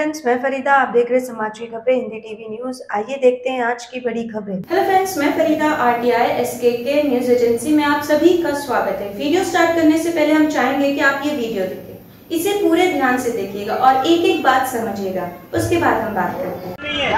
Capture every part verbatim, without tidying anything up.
Friends, मैं फरीदा, आप देख रहे हैं समाज की खबरें हिंदी टीवी न्यूज। आइए देखते हैं आज की बड़ी खबरें। हेलो फ्रेंड्स, मैं Farida, RTI SKK news agency में आप सभी का स्वागत है। वीडियो स्टार्ट करने से पहले हम चाहेंगे कि आप ये वीडियो देखें, इसे पूरे ध्यान से देखिएगा और एक एक बात समझिएगा, उसके बाद हम बात करते हैं।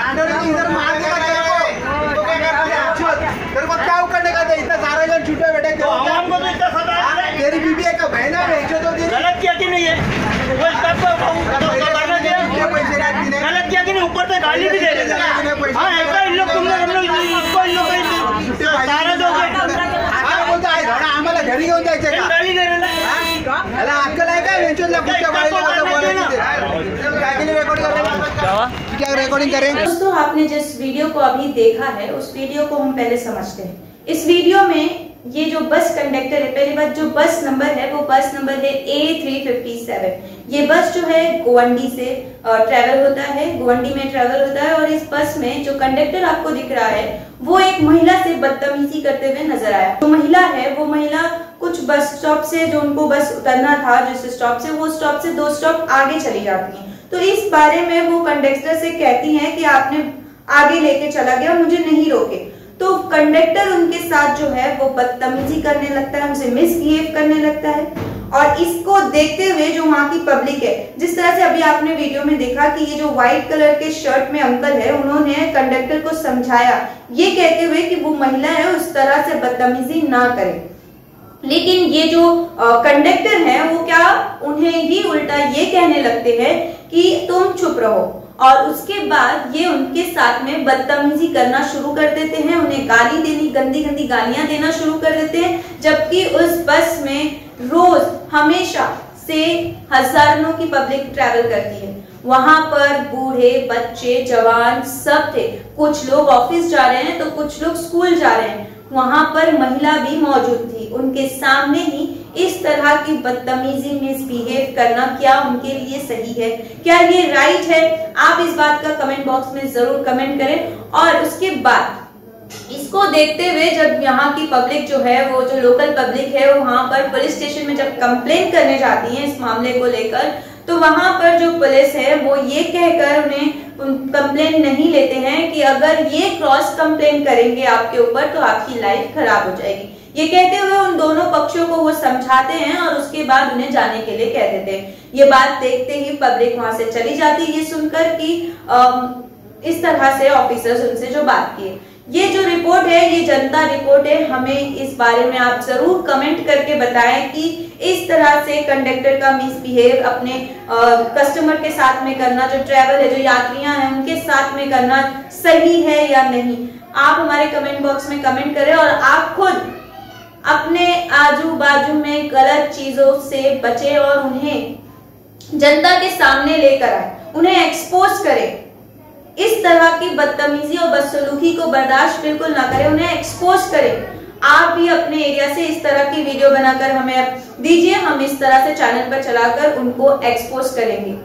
तेरे को क्या उकड़ने का था? इतना सारे जन छूटे बैठे थे। हमको तो इतना सता है। तेरी बीबी एक बहन है, जो तो गलत किया कि नहीं है? वो सब करना चाहिए। गलत किया कि नहीं? ऊपर से गाली भी दे रहे हैं। हाँ, ऐसा इन लोग तुम लोग हम लोग इसको इन लोग सारा दोगे। हाँ, बोलता है घड़ा आम्हाला घरी घेऊन जायचं का? गाली दे रहे हैं। याला अक्कल आहे का? वेंचरला कुठच्या बाईला कसं बोलायचं? काय केलं रेकॉर्ड कर रहे हैं? क्या रिकॉर्डिंग करें? दोस्तों, आपने जिस वीडियो को अभी देखा है उस वीडियो को हम पहले समझते हैं। इस वीडियो में ये जो बस कंडक्टर है, पहली बात जो बस नंबर है वो बस नंबर है ए थ्री फिफ्टी सेवन। ये बस जो है गोवंडी से ट्रेवल होता है, गोवंडी में ट्रेवल होता है और इस बस में जो कंडक्टर आपको दिख रहा है वो एक महिला से बदतमीजी करते हुए नजर आया। जो महिला है वो महिला कुछ बस स्टॉप से, जो उनको बस उतरना था जिस स्टॉप से, वो स्टॉप से दो स्टॉप आगे चली जाती है। तो इस बारे में वो कंडक्टर से कहती हैं कि आपने आगे लेके चला गया, मुझे नहीं रोके। तो कंडक्टर उनके साथ जो है वो बदतमीजी करने लगता है, उनसे मिसबिहेव करने लगता है। और इसको देखते हुए जो वहाँ की पब्लिक है, जिस तरह से अभी आपने वीडियो में देखा कि ये जो व्हाइट कलर के शर्ट में अंकल है, उन्होंने कंडक्टर को समझाया ये कहते हुए कि वो महिला है उस तरह से बदतमीजी ना करे। लेकिन ये जो कंडक्टर है वो क्या उन्हें ही उल्टा ये कहने लगते हैं कि तुम चुप रहो, और उसके बाद ये उनके साथ में बदतमीजी करना शुरू कर देते हैं, उन्हें गाली देनी, गंदी गंदी गालियां देना शुरू कर देते हैं। जबकि उस बस में रोज हमेशा से हजारों की पब्लिक ट्रैवल करती है। वहां पर बूढ़े, बच्चे, जवान सब थे। कुछ लोग ऑफिस जा रहे हैं तो कुछ लोग स्कूल जा रहे हैं। वहां पर महिला भी मौजूद थी। उनके सामने ही इस तरह की बदतमीजी, मिसबिहेव करना क्या उनके लिए सही है? क्या ये राइट है? आप इस बात का कमेंट बॉक्स में जरूर कमेंट करें। और उसके बाद इसको देखते हुए जब यहाँ की पब्लिक जो है, वो जो लोकल पब्लिक है, वो वहां पर पुलिस स्टेशन में जब कंप्लेन करने जाती है इस मामले को लेकर, तो वहां पर जो पुलिस है वो ये कहकर उन्हें कंप्लेन नहीं लेते हैं कि अगर ये क्रॉस कंप्लेन करेंगे आपके ऊपर तो आपकी लाइफ खराब हो जाएगी। ये कहते हुए उन दोनों पक्षों को वो समझाते हैं और उसके बाद उन्हें जाने के लिए कह देते हैं। ये बात देखते ही पब्लिक वहां से चली जाती है, ये सुनकर कि इस तरह से ऑफिसर्स उनसे जो बात की। ये जो रिपोर्ट है ये जनता रिपोर्ट है। हमें इस बारे में आप जरूर कमेंट करके बताएं कि इस तरह से कंडक्टर का मिसबिहेव अपने कस्टमर के साथ में करना, जो ट्रैवल है, जो यात्रियां हैं उनके साथ में करना सही है या नहीं। आप हमारे कमेंट बॉक्स में कमेंट करें और आप खुद अपने आजू बाजू में गलत चीजों से बचे और उन्हें जनता के सामने लेकर आए, उन्हें एक्सपोज करें। इस तरह की बदतमीजी और बदसलूकी को बर्दाश्त बिल्कुल ना करें, उन्हें एक्सपोज करें। आप भी अपने एरिया से इस तरह की वीडियो बनाकर हमें दीजिए, हम इस तरह से चैनल पर चलाकर उनको एक्सपोज करेंगे।